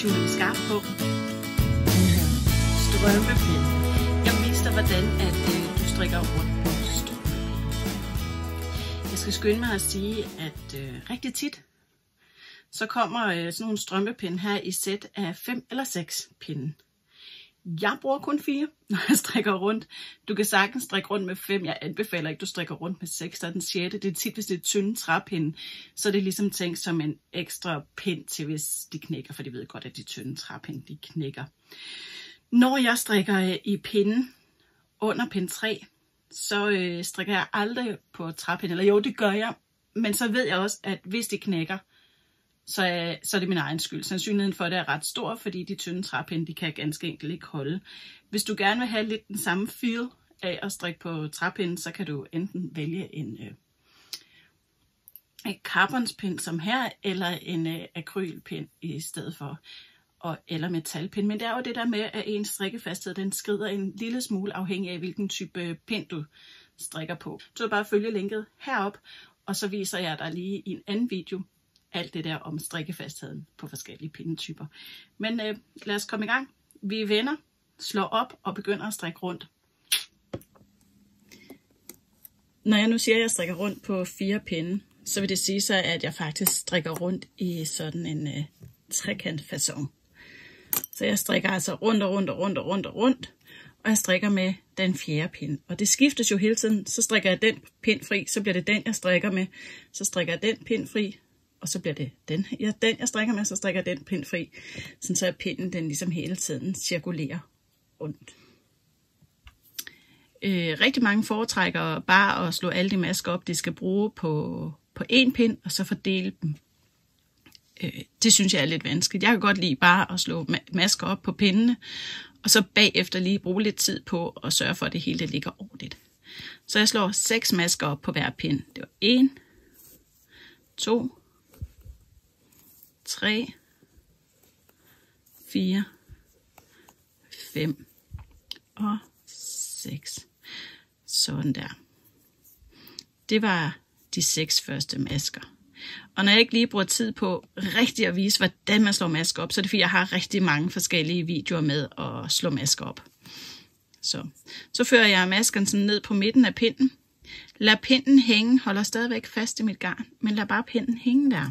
tunet skarpt på. Strømpepind. Jeg viser dig, hvordan at du strikker rundt på strømpepind. Jeg skal skynde mig at sige, at rigtig tit, så kommer sådan nogle strømpepinde her i sæt af 5 eller 6 pinde. Jeg bruger kun 4, når jeg strikker rundt. Du kan sagtens strikke rundt med 5. Jeg anbefaler ikke, du strikker rundt med 6. Så er den 6. Det er tit, hvis det er tynde træpinde, så er det ligesom tænkt som en ekstra pind til, hvis de knækker. For de ved godt, at de tynde træpinde, de knækker. Når jeg strikker i pinden under pind 3, så strikker jeg aldrig på træpinden. Eller jo, det gør jeg. Men så ved jeg også, at hvis de knækker, så er det min egen skyld. Sandsynligheden for det er ret stor, fordi de tynde træpinde, de kan ganske enkelt ikke holde. Hvis du gerne vil have lidt den samme feel af at strikke på træpinden, så kan du enten vælge en carbonspind som her, eller en akrylpind i stedet for, eller metalpind. Men det er jo det der med, at ens strikkefasthed, den skrider en lille smule afhængig af, hvilken type pind du strikker på. Så bare følge linket herop, og så viser jeg dig lige i en anden video, alt det der om strikkefastheden på forskellige pindetyper. Men lad os komme i gang. Vi vender, slår op og begynder at strikke rundt. Når jeg nu siger, at jeg strikker rundt på 4 pinde, så vil det sige så, at jeg faktisk strikker rundt i sådan en trekantfacon. Så jeg strikker altså rundt, og jeg strikker med den 4. pind. Og det skiftes jo hele tiden. Så strikker jeg den pind fri, så bliver det den, jeg strikker med. Så strikker jeg den pind fri, og så bliver det den jeg strikker med, så strikker jeg den pind fri. Sådan så pinden den ligesom hele tiden cirkulerer rundt. Rigtig mange foretrækker bare at slå alle de masker op, de skal bruge på én pind, og så fordele dem. Det synes jeg er lidt vanskeligt. Jeg kan godt lide bare at slå masker op på pindene, og så bagefter lige bruge lidt tid på at sørge for, at det hele ligger ordentligt. Så jeg slår 6 masker op på hver pind. Det var 1, 2, 3, 4, 5 og 6. Sådan der. Det var de 6 første masker. Og når jeg ikke lige bruger tid på rigtig at vise, hvordan man slår masker op, så er det fordi, jeg har rigtig mange forskellige videoer med at slå masker op. Så fører jeg maskerne sådan ned på midten af pinden. Lad pinden hænge, holder stadigvæk fast i mit garn, men lad bare pinden hænge der.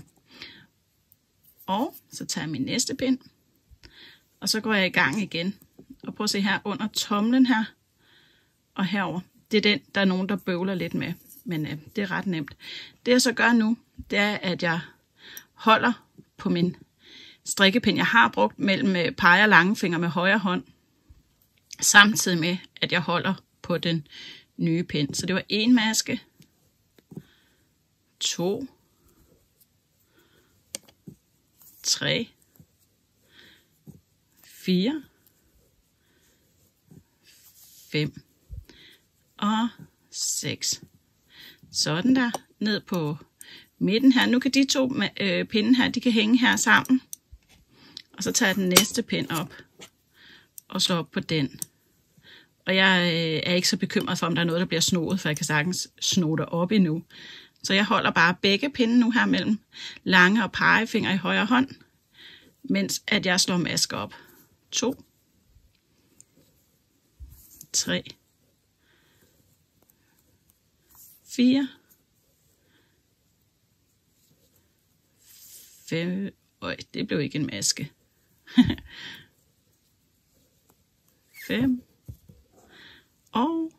Og så tager jeg min næste pind, og så går jeg i gang igen. Og prøv at se her under tomlen her, og herover. Det er den, der er nogen, der bøvler lidt med, men det er ret nemt. Det jeg så gør nu, det er, at jeg holder på min strikkepind. Jeg har brugt mellem pege og langfinger med højre hånd, samtidig med, at jeg holder på den nye pind. Så det var 1 maske, 2, 3, 4, 5 og 6. Sådan der, ned på midten her. Nu kan de 2 pinde her, de kan hænge her sammen. Og så tager jeg den næste pind op og slår op på den. Og jeg er ikke så bekymret for, om der er noget, der bliver snoet, for jeg kan sagtens sno det op endnu. Så jeg holder bare begge pinde nu her mellem lange og pegefinger i højre hånd, mens at jeg slår masker op. 2, 3, 4, 5, det blev ikke en maske. 5 og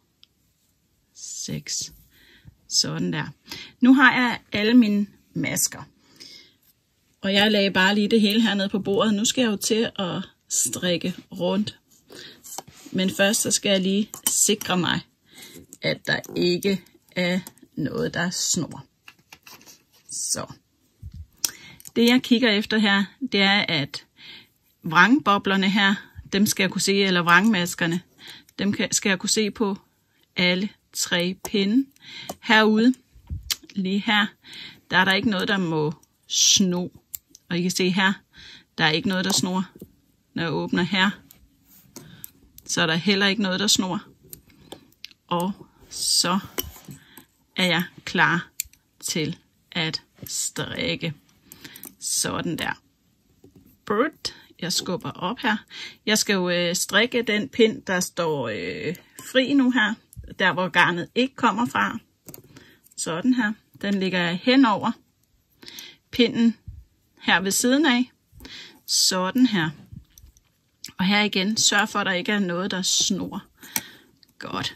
6. Sådan der. Nu har jeg alle mine masker. Og jeg lagde bare lige det hele hernede på bordet. Nu skal jeg jo til at strikke rundt. Men først så skal jeg lige sikre mig, at der ikke er noget, der snor. Så. Det jeg kigger efter her, det er, at vrangboblerne her, dem skal jeg kunne se, eller vrangmaskerne, dem skal jeg kunne se på alle 3 pinde. Herude, lige her, der er der ikke noget, der må sno. Og I kan se her, der er ikke noget, der snor. Når jeg åbner her, så er der heller ikke noget, der snor. Og så er jeg klar til at strikke. Sådan der. jeg skubber op her. Jeg skal jo strikke den pind, der står fri nu her, der hvor garnet ikke kommer fra. Sådan her. Den ligger jeg hen over pinden her ved siden af. Sådan her. Og her igen, sørg for, at der ikke er noget, der snor. Godt.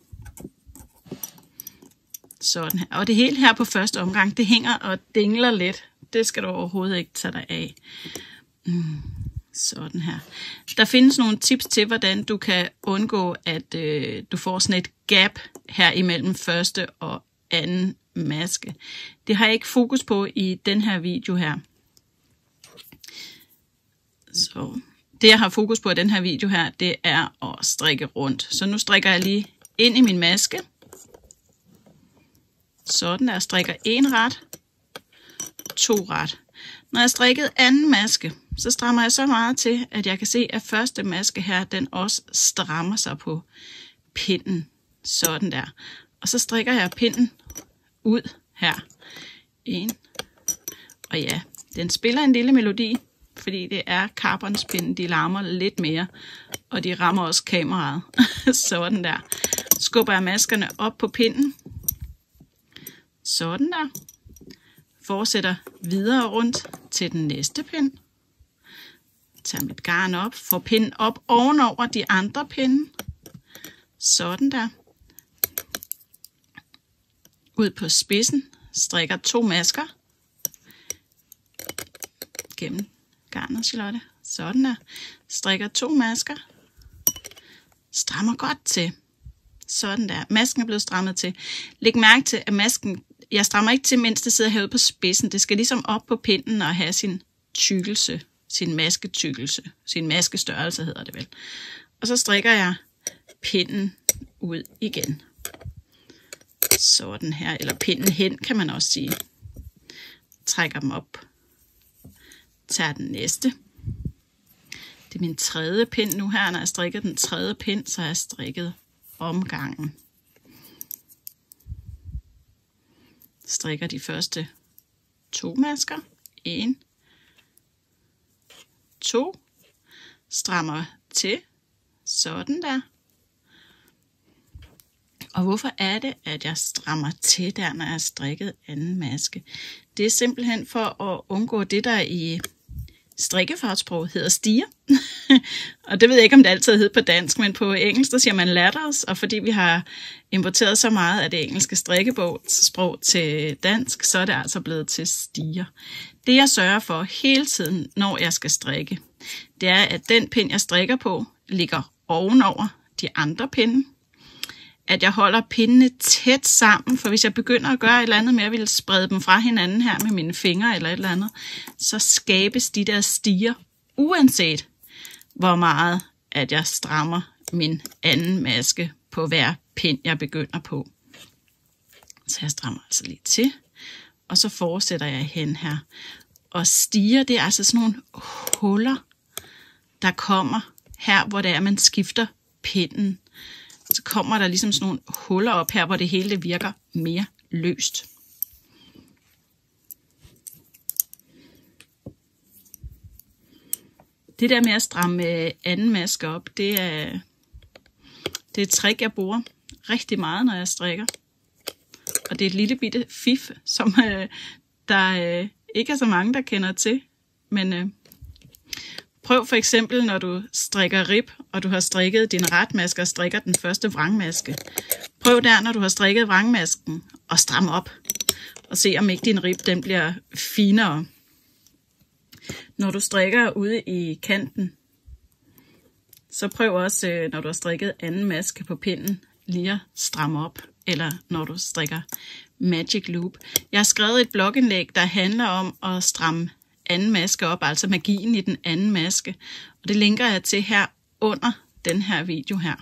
Sådan her. Og det hele her på første omgang, det hænger og dingler lidt. Det skal du overhovedet ikke tage dig af. Sådan her. Der findes nogle tips til, hvordan du kan undgå, at du får sådan et gap her imellem første og anden maske. Det har jeg ikke fokus på i den her video her. Så det jeg har fokus på i den her video her, det er at strikke rundt. Så nu strikker jeg lige ind i min maske. Sådan der, strikker en ret, 2 ret. Når jeg har strikket anden maske, så strammer jeg så meget til, at jeg kan se, at første maske her, den også strammer sig på pinden. Sådan der. Og så strikker jeg pinden ud her. 1. Og ja, den spiller en lille melodi, fordi det er carbonspinden, de larmer lidt mere, og de rammer også kameraet. Sådan der. Skubber jeg maskerne op på pinden. Sådan der. Fortsætter videre rundt til den næste pind. Tag mit garn op, får pinden op ovenover de andre pinde. Sådan der. Ud på spidsen, strikker 2 masker. Gennem garnet, Charlotte. Sådan der. Strikker 2 masker. Strammer godt til. Sådan der. Masken er blevet strammet til. Læg mærke til, at masken, jeg strammer ikke til, mens det sidder herude på spidsen. Det skal ligesom op på pinden og have sin tykkelse, sin masketykkelse, sin maskestørrelse hedder det vel. Og så strikker jeg pinden ud igen. Sådan her, eller pinden hen, kan man også sige. Trækker dem op. Tager den næste. Det er min 3. pind nu her. Når jeg strikker den 3. pind, så har jeg strikket omgangen. Strikker de første 2 masker. 1, 2. Strammer til. Sådan der. Og hvorfor er det, at jeg strammer til der, når jeg har strikket anden maske? Det er simpelthen for at undgå det, der i strikkefagssprog hedder stiger. Og det ved jeg ikke, om det altid hedder på dansk, men på engelsk, der siger man ladders. Og fordi vi har importeret så meget af det engelske strikkesprog til dansk, så er det altså blevet til stiger. Det jeg sørger for hele tiden, når jeg skal strikke, det er, at den pind, jeg strikker på, ligger ovenover de andre pinde. At jeg holder pindene tæt sammen, for hvis jeg begynder at gøre et eller andet med, at jeg vil sprede dem fra hinanden her med mine fingre eller et eller andet, så skabes de der stiger, uanset hvor meget at jeg strammer min anden maske på hver pind, jeg begynder på. Så jeg strammer altså lige til, og så fortsætter jeg hen her. Og stiger, det er altså sådan nogle huller, der kommer her, hvor det er, man skifter pinden. Så kommer der ligesom sådan nogle huller op her, hvor det hele virker mere løst. Det der med at stramme anden maske op, det er et trick, jeg bruger rigtig meget, når jeg strikker. Og det er et lille bitte fif, som der ikke er så mange, der kender til. Men prøv for eksempel, når du strikker rib, og du har strikket din retmaske og strikker den første vrangmaske. Prøv der, når du har strikket vrangmasken, og stram op. Og se, om ikke din rib den bliver finere. Når du strikker ude i kanten, så prøv også, når du har strikket anden maske på pinden, lige at stramme op. Eller når du strikker Magic Loop. Jeg har skrevet et blogindlæg, der handler om at stramme anden maske op, altså magien i den anden maske. Og det linker jeg til her under den her video her.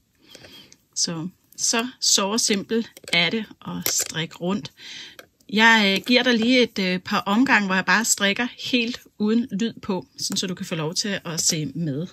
Så simpelt er det at strikke rundt. Jeg giver dig lige et par omgange, hvor jeg bare strikker helt uden lyd på, så du kan få lov til at se med.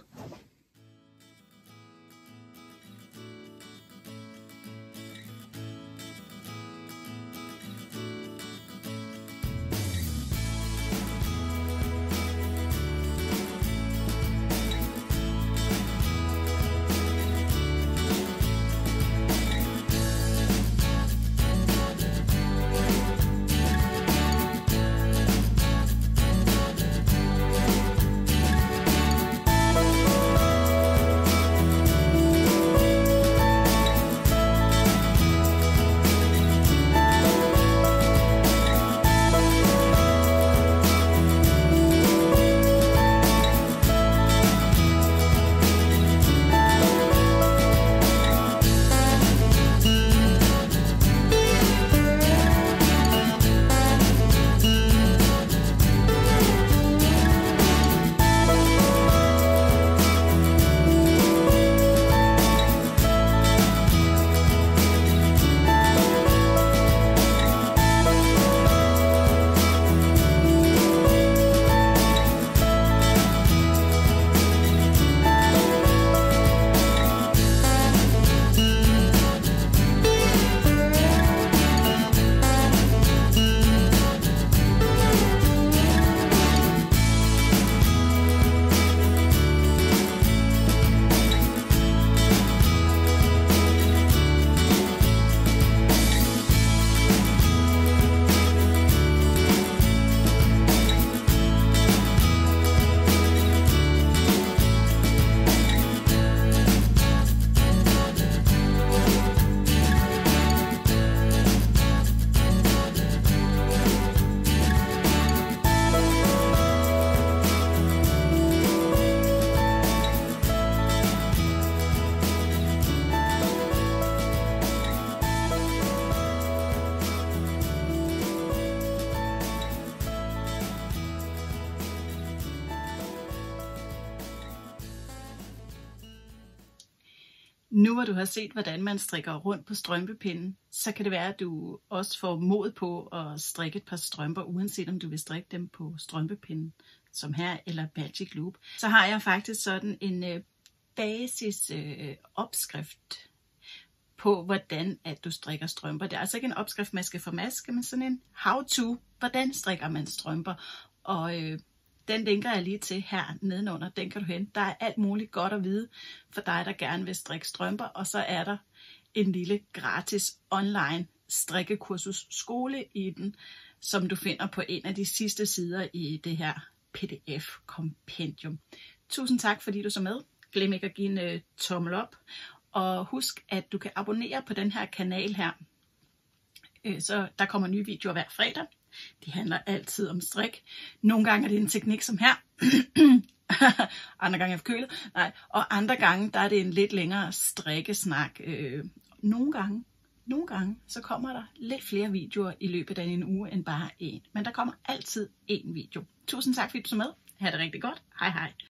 Nu hvor du har set, hvordan man strikker rundt på strømpepinden, så kan det være, at du også får mod på at strikke et par strømper, uanset om du vil strikke dem på strømpepinden, som her, eller Magic Loop. Så har jeg faktisk sådan en basis opskrift på, hvordan at du strikker strømper. Det er altså ikke en opskrift maske for maske, men sådan en how-to, hvordan strikker man strømper. Og den linker jeg lige til her nedenunder. Den kan du hente. Der er alt muligt godt at vide for dig, der gerne vil strikke strømper. Og så er der en lille gratis online strikkekursus skole i den, som du finder på en af de sidste sider i det her PDF-kompendium. Tusind tak, fordi du så med. Glem ikke at give en tommel op. Og husk, at du kan abonnere på den her kanal her. Så der kommer nye videoer hver fredag. De handler altid om strik. Nogle gange er det en teknik som her. Andre gange er jeg forkølet. Nej. Og andre gange der er det en lidt længere strikkesnak. Nogle gange så kommer der lidt flere videoer i løbet af en uge end bare en. Men der kommer altid en video. Tusind tak fordi du så med. Ha' det rigtig godt. Hej hej.